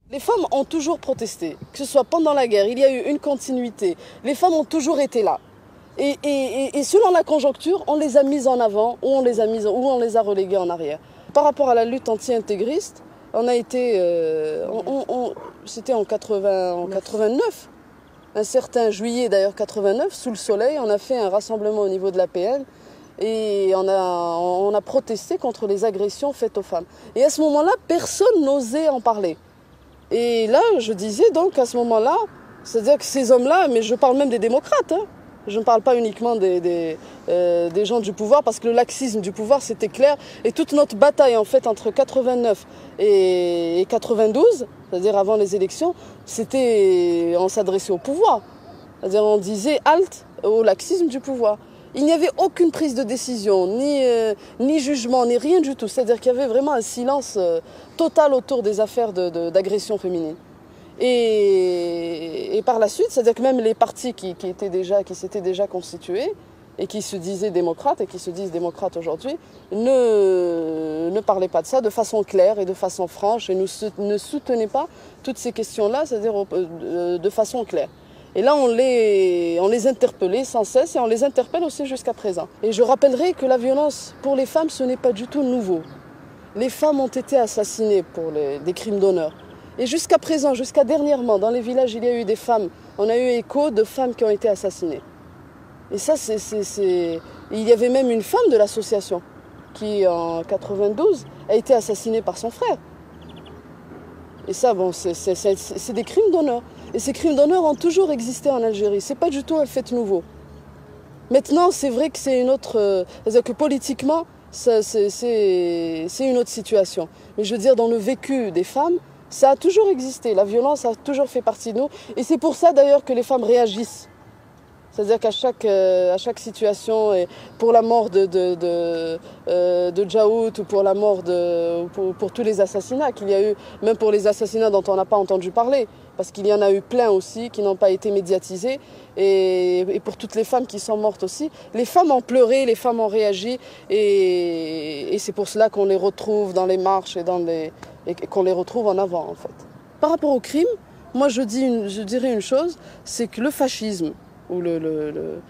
Les femmes ont toujours protesté, que ce soit pendant la guerre, il y a eu une continuité. Les femmes ont toujours été là. Et selon la conjoncture, on les a mises en avant ou on les a reléguées en arrière. Par rapport à la lutte anti-intégriste, on a été, c'était en 89, un certain juillet d'ailleurs 89, sous le soleil, on a fait un rassemblement au niveau de l'APN et on a protesté contre les agressions faites aux femmes. Et à ce moment-là, personne n'osait en parler. Et là, je disais donc à ce moment-là, c'est-à-dire que ces hommes-là, mais je parle même des démocrates, hein, je ne parle pas uniquement des gens du pouvoir, parce que le laxisme du pouvoir, c'était clair. Et toute notre bataille, en fait, entre 89 et 92, c'est-à-dire avant les élections, on s'adressait au pouvoir. C'est-à-dire on disait halte au laxisme du pouvoir. Il n'y avait aucune prise de décision, ni jugement, ni rien du tout. C'est-à-dire qu'il y avait vraiment un silence total autour des affaires d'agression féminine. Et par la suite, c'est-à-dire que même les partis qui s'étaient déjà constitués et qui se disaient démocrates et qui se disent démocrates aujourd'hui ne parlaient pas de ça de façon claire et de façon franche et ne soutenaient pas toutes ces questions-là, c'est-à-dire de façon claire. Et là, on les interpellait sans cesse et on les interpelle aussi jusqu'à présent. Et je rappellerai que la violence pour les femmes, ce n'est pas du tout nouveau. Les femmes ont été assassinées pour des crimes d'honneur. Et jusqu'à présent, jusqu'à dernièrement, dans les villages, il y a eu des femmes, on a eu écho de femmes qui ont été assassinées. Et ça, il y avait même une femme de l'association qui, en 92, a été assassinée par son frère. Et ça, bon, c'est des crimes d'honneur. Et ces crimes d'honneur ont toujours existé en Algérie. C'est pas du tout un fait nouveau. Maintenant, c'est vrai que c'est une autre... c'est-à-dire que politiquement, c'est une autre situation. Mais je veux dire, dans le vécu des femmes, ça a toujours existé. La violence a toujours fait partie de nous. Et c'est pour ça, d'ailleurs, que les femmes réagissent. C'est-à-dire qu'à chaque situation, et pour la mort de Djaout ou pour la mort pour tous les assassinats qu'il y a eu, même pour les assassinats dont on n'a pas entendu parler, parce qu'il y en a eu plein aussi qui n'ont pas été médiatisés, et pour toutes les femmes qui sont mortes aussi, les femmes ont pleuré, les femmes ont réagi, et c'est pour cela qu'on les retrouve dans les marches et qu'on les retrouve en avant en fait. Par rapport au crime, moi je dirais une chose, c'est que le fascisme, ou le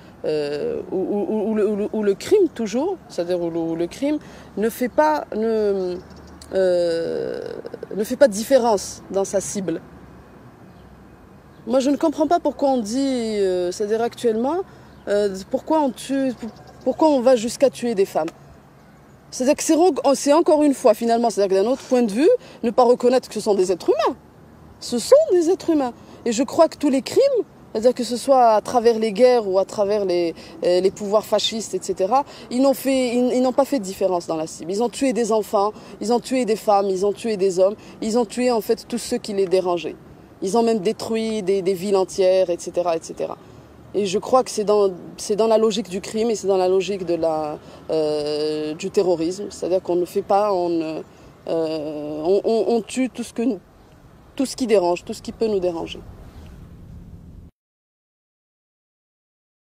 crime toujours, c'est-à-dire où le crime ne fait pas de différence dans sa cible. Moi, je ne comprends pas pourquoi on dit, c'est-à-dire actuellement, pourquoi on va jusqu'à tuer des femmes. C'est-à-dire que c'est encore une fois, finalement, c'est-à-dire que d'un autre point de vue, ne pas reconnaître que ce sont des êtres humains. Ce sont des êtres humains. Et je crois que tous les crimes, c'est-à-dire que ce soit à travers les guerres ou à travers les pouvoirs fascistes, etc., ils n'ont pas fait de différence dans la cible. Ils ont tué des enfants, ils ont tué des femmes, ils ont tué des hommes, ils ont tué en fait tous ceux qui les dérangeaient. Ils ont même détruit des villes entières, etc., etc. Et je crois que c'est dans la logique du crime et c'est dans la logique du terrorisme. C'est-à-dire qu'on ne fait pas, on tue tout ce qui dérange, tout ce qui peut nous déranger.